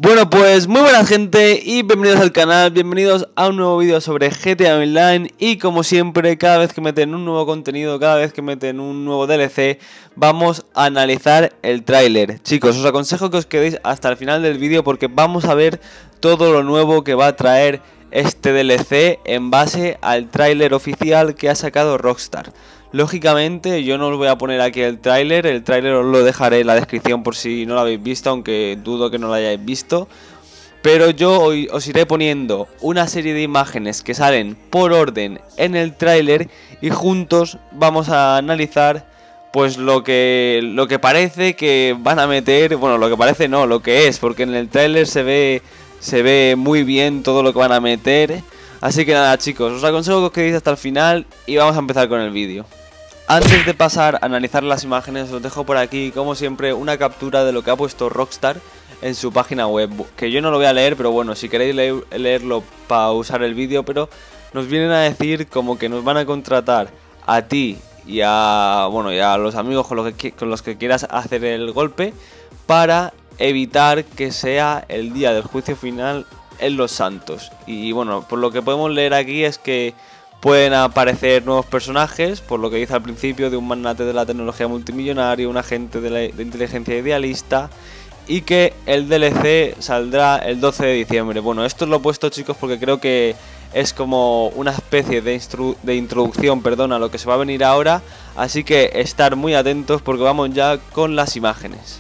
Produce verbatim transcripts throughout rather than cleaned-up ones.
Bueno, pues muy buena gente y bienvenidos al canal, bienvenidos a un nuevo vídeo sobre G T A Online. Y como siempre, cada vez que meten un nuevo contenido, cada vez que meten un nuevo D L C, vamos a analizar el tráiler. Chicos, os aconsejo que os quedéis hasta el final del vídeo porque vamos a ver todo lo nuevo que va a traer este D L C en base al tráiler oficial que ha sacado Rockstar. Lógicamente yo no os voy a poner aquí el tráiler, el tráiler os lo dejaré en la descripción por si no lo habéis visto, aunque dudo que no lo hayáis visto. Pero yo hoy os iré poniendo una serie de imágenes que salen por orden en el tráiler y juntos vamos a analizar pues lo que, lo que parece que van a meter, bueno, lo que parece no, lo que es, porque en el tráiler se ve, se ve muy bien todo lo que van a meter. Así que nada chicos, os aconsejo que os quedéis hasta el final y vamos a empezar con el vídeo. Antes de pasar a analizar las imágenes, os dejo por aquí, como siempre, una captura de lo que ha puesto Rockstar en su página web. Que yo no lo voy a leer, pero bueno, si queréis leer, leerlo para usar el vídeo, pero nos vienen a decir como que nos van a contratar a ti y a, bueno, y a los amigos con los, que, con los que quieras hacer el golpe para evitar que sea el día del juicio final en Los Santos. Y bueno, por lo que podemos leer aquí es que pueden aparecer nuevos personajes, por lo que dice al principio, de un magnate de la tecnología multimillonario, un agente de, la, de inteligencia idealista, y que el D L C saldrá el doce de diciembre. Bueno, esto lo he puesto chicos porque creo que es como una especie de, de introducción, perdón, a lo que se va a venir ahora, así que estar muy atentos porque vamos ya con las imágenes.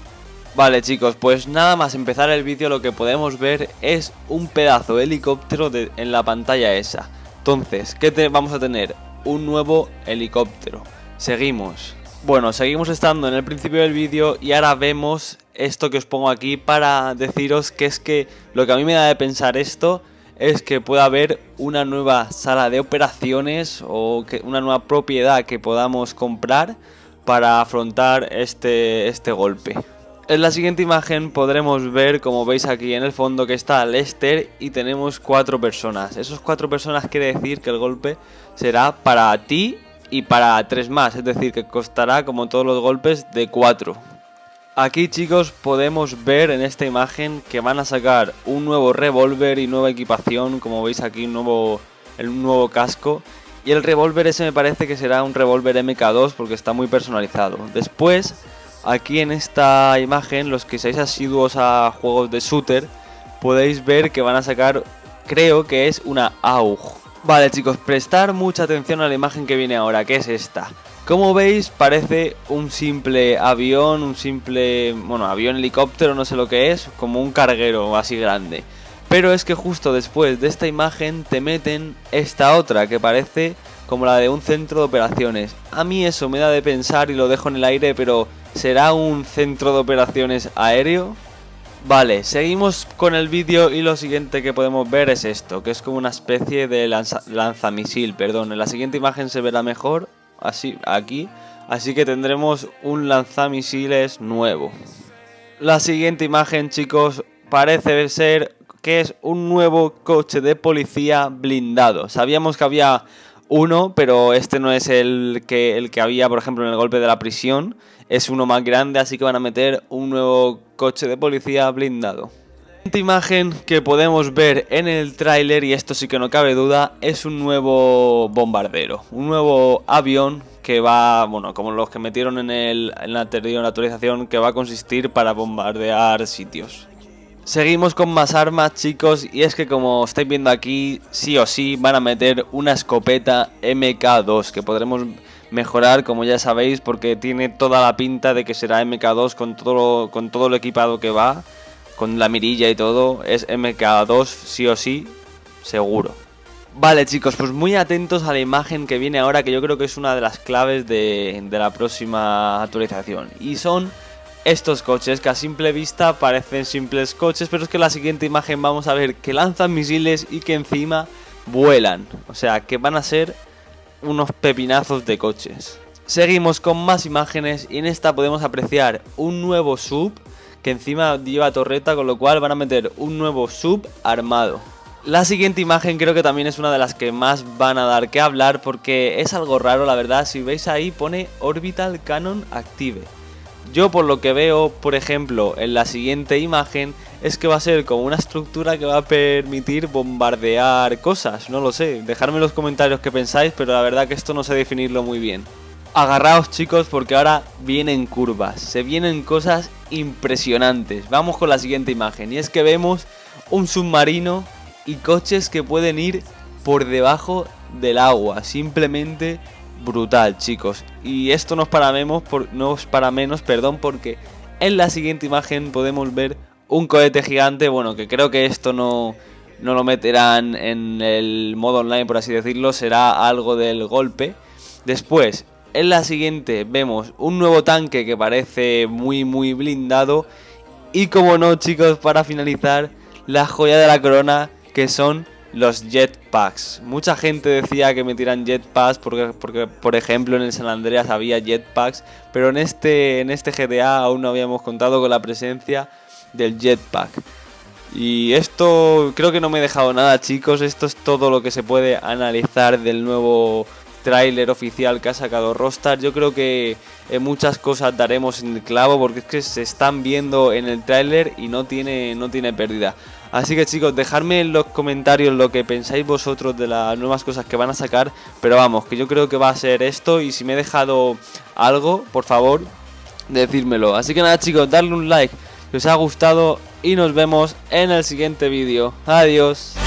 Vale chicos, pues nada más empezar el vídeo lo que podemos ver es un pedazo de helicóptero de, en la pantalla esa. Entonces, ¿qué te vamos a tener? Un nuevo helicóptero. Seguimos. Bueno, seguimos estando en el principio del vídeo y ahora vemos esto que os pongo aquí para deciros que es que lo que a mí me da de pensar esto es que pueda haber una nueva sala de operaciones o que una nueva propiedad que podamos comprar para afrontar este, este golpe. En la siguiente imagen podremos ver, como veis aquí en el fondo, que está Lester y tenemos cuatro personas. Esos cuatro personas quiere decir que el golpe será para ti y para tres más, es decir, que costará como todos los golpes de cuatro. Aquí chicos podemos ver en esta imagen que van a sacar un nuevo revólver y nueva equipación, como veis aquí un nuevo, un nuevo casco. Y el revólver ese me parece que será un revólver M K dos porque está muy personalizado. Después, aquí en esta imagen, los que seáis asiduos a juegos de shooter, podéis ver que van a sacar, creo que es una A U G. Vale chicos, prestar mucha atención a la imagen que viene ahora, que es esta. Como veis parece un simple avión, un simple, bueno, avión helicóptero, no sé lo que es, como un carguero así grande. Pero es que justo después de esta imagen te meten esta otra que parece como la de un centro de operaciones. A mí eso me da de pensar y lo dejo en el aire, pero ¿será un centro de operaciones aéreo? Vale, seguimos con el vídeo y lo siguiente que podemos ver es esto, que es como una especie de lanza lanzamisil, perdón. En la siguiente imagen se verá mejor, así, aquí, así que tendremos un lanzamisiles nuevo. La siguiente imagen, chicos, parece ser que es un nuevo coche de policía blindado. Sabíamos que había uno, pero este no es el que, el que había, por ejemplo, en el golpe de la prisión. Es uno más grande, así que van a meter un nuevo coche de policía blindado. Esta imagen que podemos ver en el tráiler, y esto sí que no cabe duda, es un nuevo bombardero. Un nuevo avión que va, bueno, como los que metieron en, el, en la anterior actualización, que va a consistir para bombardear sitios. Seguimos con más armas chicos, y es que como estáis viendo aquí, sí o sí van a meter una escopeta M K dos que podremos mejorar, como ya sabéis, porque tiene toda la pinta de que será M K dos con todo lo, con todo lo equipado que va, con la mirilla y todo, es M K dos sí o sí, seguro. Vale chicos, pues muy atentos a la imagen que viene ahora, que yo creo que es una de las claves de, de la próxima actualización, y son estos coches que a simple vista parecen simples coches, pero es que en la siguiente imagen vamos a ver que lanzan misiles y que encima vuelan. O sea, que van a ser unos pepinazos de coches. Seguimos con más imágenes y en esta podemos apreciar un nuevo sub que encima lleva torreta, con lo cual van a meter un nuevo sub armado. La siguiente imagen creo que también es una de las que más van a dar que hablar porque es algo raro, la verdad. Si veis ahí pone Orbital Cannon Active. Yo por lo que veo, por ejemplo, en la siguiente imagen, es que va a ser como una estructura que va a permitir bombardear cosas, no lo sé. Dejadme en los comentarios qué pensáis, pero la verdad que esto no sé definirlo muy bien. Agarraos, chicos, porque ahora vienen curvas, se vienen cosas impresionantes. Vamos con la siguiente imagen, y es que vemos un submarino y coches que pueden ir por debajo del agua, simplemente brutal, chicos. Y esto no es para menos, por, no es para menos, perdón, porque en la siguiente imagen podemos ver un cohete gigante. Bueno, que creo que esto no, no lo meterán en el modo online, por así decirlo, será algo del golpe. Después, en la siguiente vemos un nuevo tanque que parece muy muy blindado. Y como no, chicos, para finalizar, la joya de la corona, que son los jetpacks. Mucha gente decía que metieran jetpacks porque, porque por ejemplo en el San Andreas había jetpacks, pero en este, en este G T A aún no habíamos contado con la presencia del jetpack. Y esto creo que no me he dejado nada, chicos. Esto es todo lo que se puede analizar del nuevo tráiler oficial que ha sacado Rockstar. Yo creo que en muchas cosas daremos en el clavo, porque es que se están viendo en el tráiler y no tiene, no tiene pérdida. Así que, chicos, dejadme en los comentarios lo que pensáis vosotros de las nuevas cosas que van a sacar. Pero vamos, que yo creo que va a ser esto, y si me he dejado algo, por favor, decírmelo. Así que nada, chicos, darle un like si os ha gustado y nos vemos en el siguiente vídeo. Adiós.